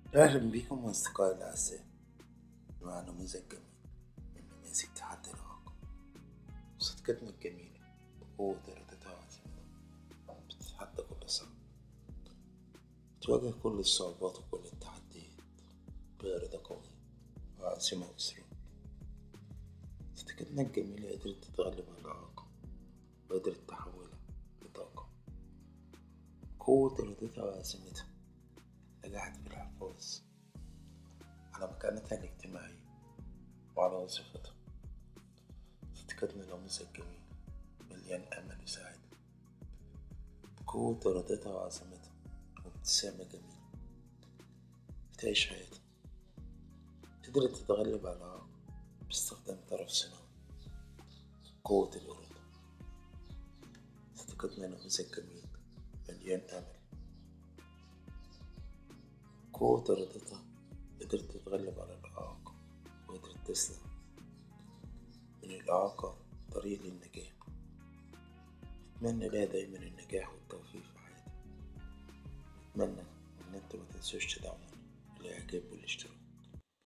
أهلا بكم أصدقائي الأعزاء مع نموذج جميل من نماذج تحدي العلاقة. صديقتنا الجميلة بقوة إرادتها وعزيمتها بتتحدى كل صعب، بتواجه كل الصعوبات وكل التحديات بإرادة قوية وعزيمة وإصرار. صديقتنا الجميلة قدرت تتغلب على الإعاقة وقدرت تحولها لطاقة. قوة إرادتها وعزيمتها نجحت في الحفاظ على مكانتها الاجتماعية وعلى وظيفتها. صديقتنا نموذج جميل مليان أمل وسعادة، بقوة إرادتها وعزيمتها وابتسامة جميلة بتعيش حياتها. قدرت تتغلب على الإعاقة باستخدام طرف صناعي. قوة الإرادة. صديقتنا نموذج جميل مليان أمل، قوة إرادتها قدرت تتغلب على الإعاقة وقدرت تسلم من الإعاقة طريق للنجاح. أتمنى لها دايما النجاح والتوفيق في حياتها. أتمنى إن انتوا متنسوش تدعموني بالإعجاب والاشتراك.